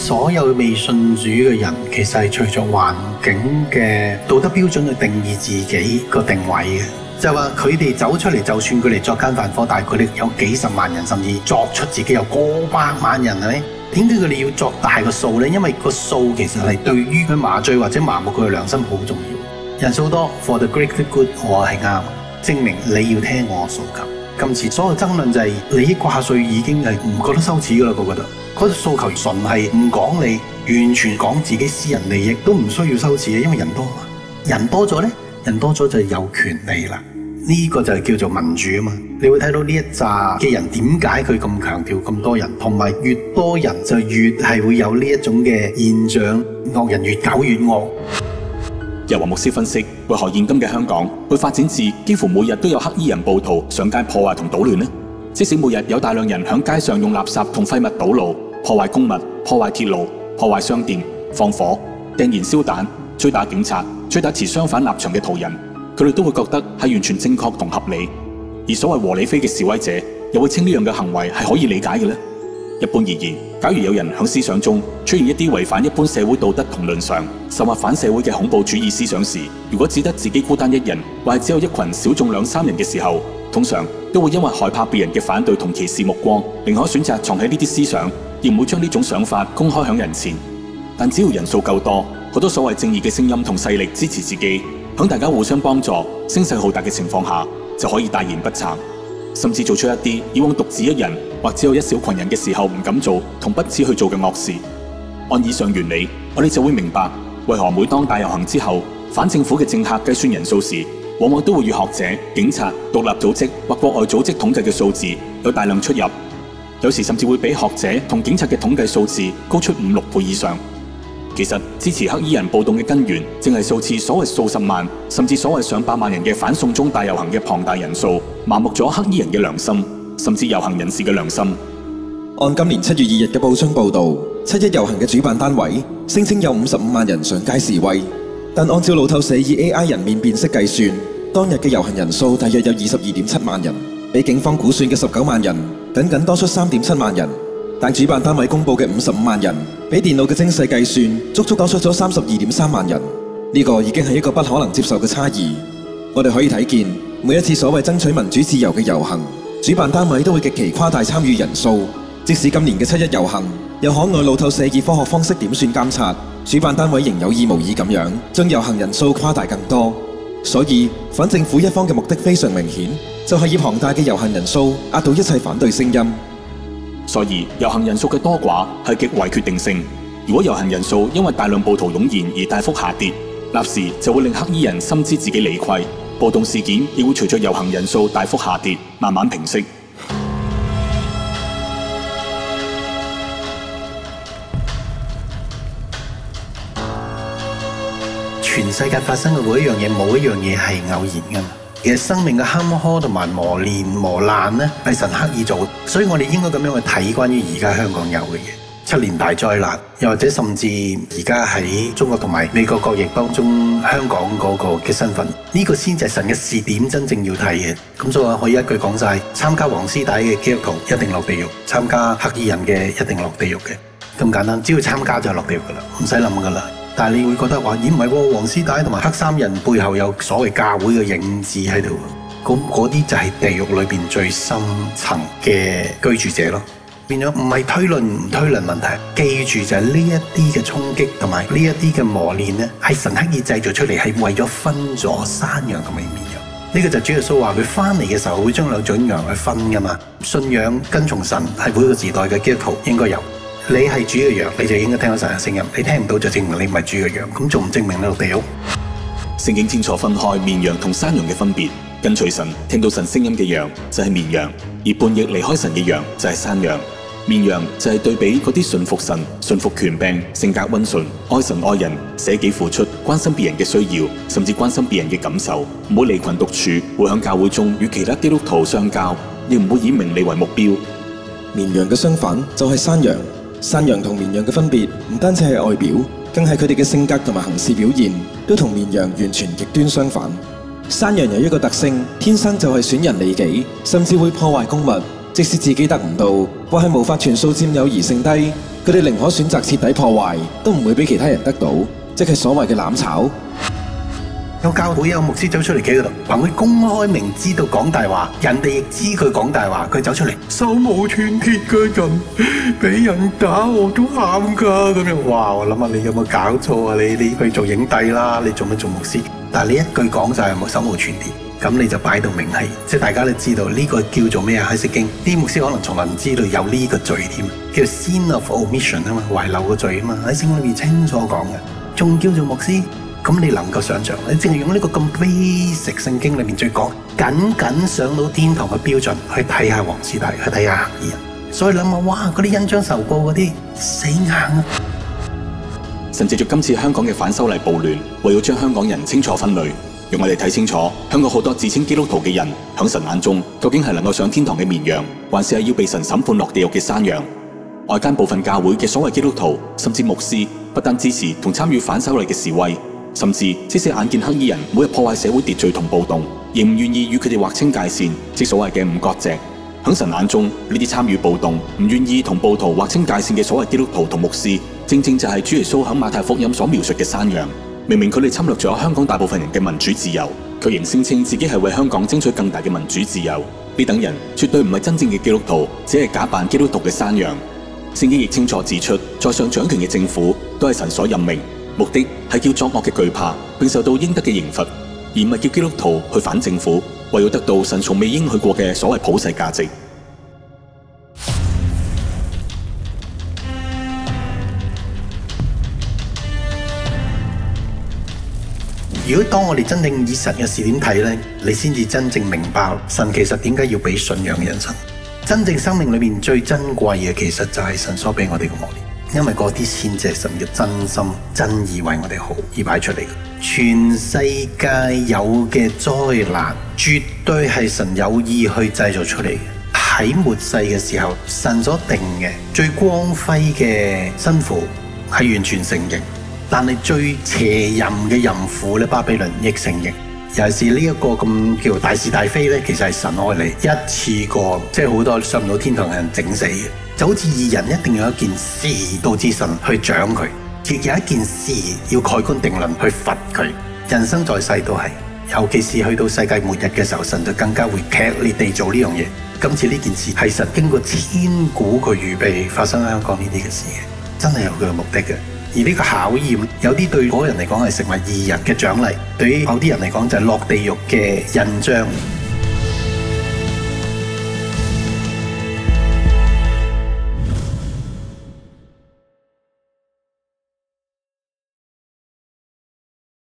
所有未信主嘅人，其實係隨着環境嘅道德標準去定義自己個定位嘅。就係話佢哋走出嚟，就算佢哋作奸犯科，但係佢哋有幾十萬人，甚至作出自己有過百萬人，係咪？點解佢哋要作大個數呢？因為個數其實係對於佢麻醉或者麻木佢嘅良心好重要。人數多 for the greater good， 我係啱，證明你要聽我訴求。今次所有爭論就係利益掛帥已經係唔覺得羞恥㗎啦，我覺得嗰個訴求純係唔講你，完全講自己私人利益，都唔需要羞恥嘅，因為人多嘛。人多咗呢，人多咗就有權利啦。呢個就係叫做民主啊嘛。你會睇到呢一紮嘅人點解佢咁強調咁多人，同埋越多人就越係會有呢一種嘅現象，惡人越搞越惡。 由黃牧師分析，為何現今嘅香港會發展至幾乎每日都有黑衣人暴徒上街破壞同搗亂呢？即使每日有大量人響街上用垃圾同廢物堵路，破壞公物、破壞鐵路、破壞商店、放火、掟燃燒彈、追打警察、追打持相反立場嘅途人，佢哋都會覺得係完全正確同合理。而所謂和理非嘅示威者，又會稱呢樣嘅行為係可以理解嘅呢？一般而言，假如有人喺思想中出現一啲違反一般社會道德同倫常，甚或反社會嘅恐怖主義思想時，如果只得自己孤單一人，或係只有一群小眾兩三人嘅時候，通常都會因為害怕別人嘅反對同歧視目光，寧可選擇藏喺呢啲思想，而唔會將呢種想法公開響人前。但只要人數夠多，好多所謂正義嘅聲音同勢力支持自己，響大家互相幫助、聲勢浩大嘅情況下，就可以大言不慚，甚至做出一啲以往獨自一人或只有一小群人嘅時候唔敢做同不恥去做嘅惡事。按以上原理，我哋就會明白為何每當大遊行之後，反政府嘅政客計算人數時，往往都會與學者、警察、獨立組織或國外組織統計嘅數字有大量出入，有時甚至會比學者同警察嘅統計數字高出5、6倍以上。其實支持黑衣人暴動嘅根源，正係數次所謂數十萬甚至所謂上百萬人嘅反送中大遊行嘅龐大人數，麻木咗黑衣人嘅良心，甚至遊行人士嘅良心。 按今年7月2日嘅報章報導，7·1遊行嘅主辦單位聲稱有55萬人上街示威，但按照路透社以 AI 人面辨識計算，當日嘅遊行人數大約有22.7萬人，比警方估算嘅19萬人僅僅多出3.7萬人。但主辦單位公佈嘅55萬人，比電腦嘅精細計算足足多出咗32.3萬人。呢個已經係一個不可能接受嘅差異。我哋可以睇見，每一次所謂爭取民主自由嘅遊行，主辦單位都會極其誇大參與人數。即使今年嘅7·1遊行，有可愛路透社以科學方式點算監察，主辦單位仍有意無意咁樣將遊行人數誇大更多。所以反政府一方嘅目的非常明顯，就係以龐大嘅遊行人數壓倒一切反對聲音。 所以遊行人數嘅多寡係極為決定性。如果遊行人數因為大量暴徒湧現而大幅下跌，立時就會令黑衣人深知自己理虧，暴動事件亦會隨着遊行人數大幅下跌慢慢平息。 全世界發生嘅每一樣嘢，冇一樣嘢係偶然㗎嘛。其實生命嘅坎坷同埋磨練磨難呢，係神刻意做，所以我哋應該咁樣去睇關於而家香港有嘅嘢，7年大災難，又或者甚至而家喺中國同埋美國國疫當中，香港嗰個嘅身份，呢個先至係神嘅視點，真正要睇嘅。咁所以我可以一句講晒：參加黃絲帶嘅基督徒一定落地獄，參加黑衣人嘅一定落地獄嘅，咁簡單，只要參加就落地獄噶啦，唔使諗噶啦。但係你會覺得話，咦唔係喎，黃絲帶同埋黑衫人背後有所謂教會嘅影子喺度，咁嗰啲就係地獄裏邊最深層嘅居住者咯。變咗唔係推論唔推論問題，記住就係呢一啲嘅衝擊同埋呢一啲嘅磨練咧，係神刻意製造出嚟，係為咗分咗山羊同埋綿羊。呢個就主耶穌話佢翻嚟嘅時候會將兩種羊去分噶嘛。信仰跟從神係每個時代嘅基督徒應該有。你係主嘅羊，你就應該聽到神嘅聲音。你聽唔到就證明你唔係主嘅羊，咁仲唔證明你落地獄？ 聖經清楚分開綿羊同山羊嘅分別。跟隨神、聽到神聲音嘅羊就係綿羊，而叛逆離開神嘅羊就係山羊。綿羊就係對比嗰啲順服神、順服權柄、性格溫順、愛神愛人、捨己付出、關心別人嘅需要，甚至關心別人嘅感受，唔會離群獨處，會響教會中與其他基督徒相交，亦唔會以名利為目標。 綿羊嘅相反就係山羊。山羊同綿羊嘅分別唔單止係外表，更係佢哋嘅性格同埋行事表現都同綿羊完全極端相反。山羊有一個特性，天生就係損人利己，甚至會破壞公物，即使自己得唔到或係無法全數佔有而剩低，佢佢哋寧可選擇徹底破壞，都唔會俾其他人得到，即係所謂嘅攬炒。 有教會有牧師走出嚟企嗰度，憑佢公開明知道講大話，人哋亦知佢講大話，佢走出嚟手無寸鐵嘅人，俾人打我都喊㗎咁樣。哇！我諗下你有冇搞錯啊？你去做影帝啦，你做乜做牧師？但係你一句講就係冇手無寸鐵，咁你就擺到明係，即係大家都知道呢個叫做咩啊？喺聖經啲牧師可能從來唔知道有呢個罪添，叫 sin of omission 啊嘛，遺漏個罪啊嘛，喺聖經裏面清楚講嘅，仲叫做牧師。咁你能夠想像，你淨係用呢個咁 basic 聖經裏面最講，僅上到天堂嘅標準去睇下黃士大，去睇下黑衣人，所以諗下，哇！嗰啲恩將仇報嗰啲死硬啊！ 神藉著今次香港嘅反修例暴亂，為要將香港人清楚分類，讓我哋睇清楚香港好多自稱基督徒嘅人，響神眼中究竟係能夠上天堂嘅綿羊，還是係要被神審判落地獄嘅山羊？外間部分教會嘅所謂基督徒，甚至牧師，不單支持同參與反修例嘅示威。甚至即使眼見黑衣人每日破壞社會秩序同暴動，仍唔願意與佢哋劃清界線，即所謂嘅五割席。喺神眼中，呢啲參與暴動、唔願意同暴徒劃清界線嘅所謂基督徒同牧師，正正就係主耶穌喺馬太福音所描述嘅山羊。明明佢哋侵略咗香港大部分人嘅民主自由，卻仍聲稱自己係為香港爭取更大嘅民主自由。呢等人絕對唔係真正嘅基督徒，只係假扮基督徒嘅山羊。聖經亦清楚指出，在上掌權嘅政府都係神所任命。目的係叫作惡嘅懼怕，並受到應得嘅刑罰，而唔係叫基督徒去反政府，為要得到神從未應許過嘅所謂普世價值。 如果當我哋真正以神嘅視點睇呢，你先至真正明白神其實點解要俾信仰嘅人生。真正生命裏面最珍貴嘅，其實就係神所俾我哋嘅磨練。因為嗰啲先至係神嘅真心真意為我哋好而擺出嚟嘅。全世界有嘅災難，絕對係神有意去製造出嚟嘅。喺末世嘅時候，神所定嘅最光輝嘅新婦係完全成形，但係最邪淫嘅淫婦咧，巴比倫亦成形。尤其是呢一個咁叫大是大非咧，其實係神愛嚟一次過，即係好多上唔到天堂嘅人整死嘅。就好似義人一定要有一件事導致神去獎佢，亦有一件事要蓋棺定論去罰佢。人生在世都係，尤其是去到世界末日嘅時候，神就更加會劇烈地做呢樣嘢。今次呢件事係神經過千古佢預備發生喺香港呢啲嘅事嘅，真係有佢嘅目的嘅。而呢個考驗，有啲對嗰人嚟講係成為義人嘅獎勵，對於某啲人嚟講就係落地獄嘅印章。